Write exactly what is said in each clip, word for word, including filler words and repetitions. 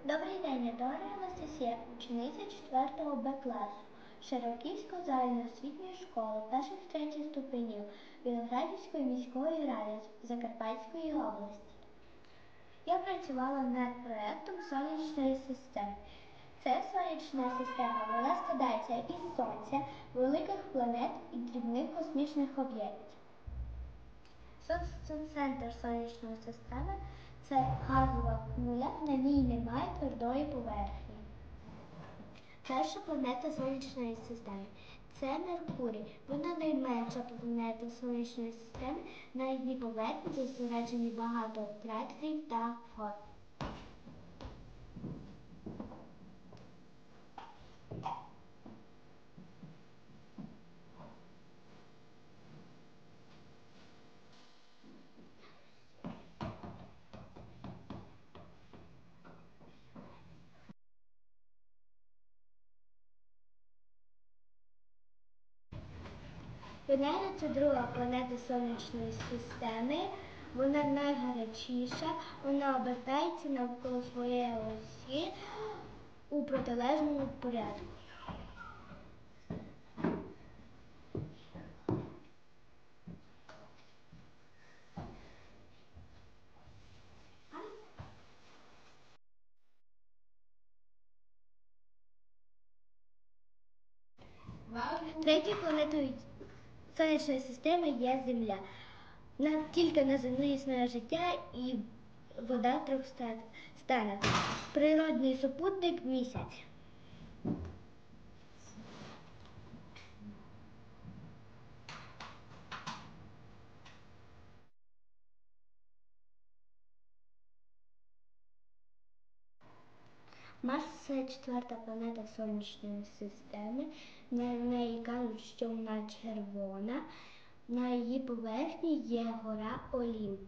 Добрий день, я Дора Анастасія, учениця четвертого Б класу Широківської загальноосвітньої школи перших-третіх ступенів Виноградівської міської ради Закарпатської області. Я працювала над проєктом сонячної системи. Це сонячна система, вона складається із Сонця, великих планет і дрібних космічних об'єктів. Центр сонячної системи – це газова куля, на ній немає твердої поверхні. Перша планета сонячної системи – це Меркурій. Вона найменша планета сонячної системи, на її поверхні зосереджені багато кратерів та гор. Венера – це друга планета сонячної системи. Вона найгарячіша, вона обертається навколо своєї осі у протилежному порядку. Третьою планетою сонячної системи є Земля. На, тільки на Землі існує життя і вода в трьох станах. Природний супутник – Місяць. Марс – це четверта планета сонячної системи. На неї кажуть, що вона червона. На її поверхні є гора Олімп.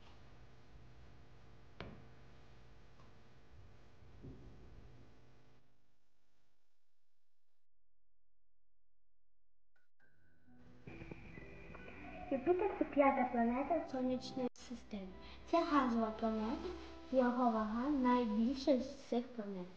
Юпітер – це п'ята планета сонячної системи. Це газова планета, його вага найбільша з цих планет.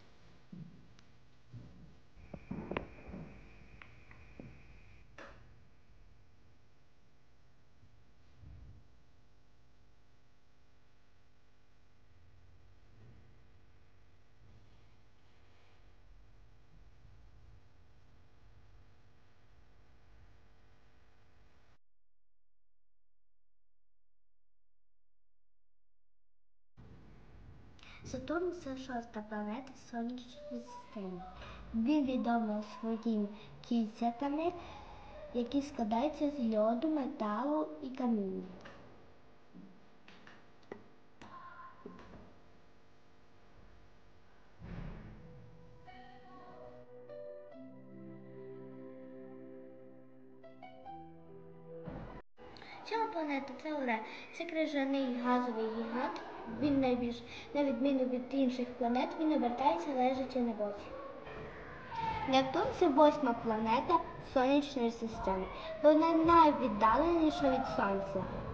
Сатурн – це шоста планета сонячної системи. Він відомий своїми кільцятами, які складаються з льоду, металу і каміння. Сьома планета – це Уран. Це крижаний газовий гігант. Він найбільш, на відміну від інших планет, він обертається лежачи на боці. Нептун – це восьма планета сонячної системи. Вона найвіддаленіша від Сонця.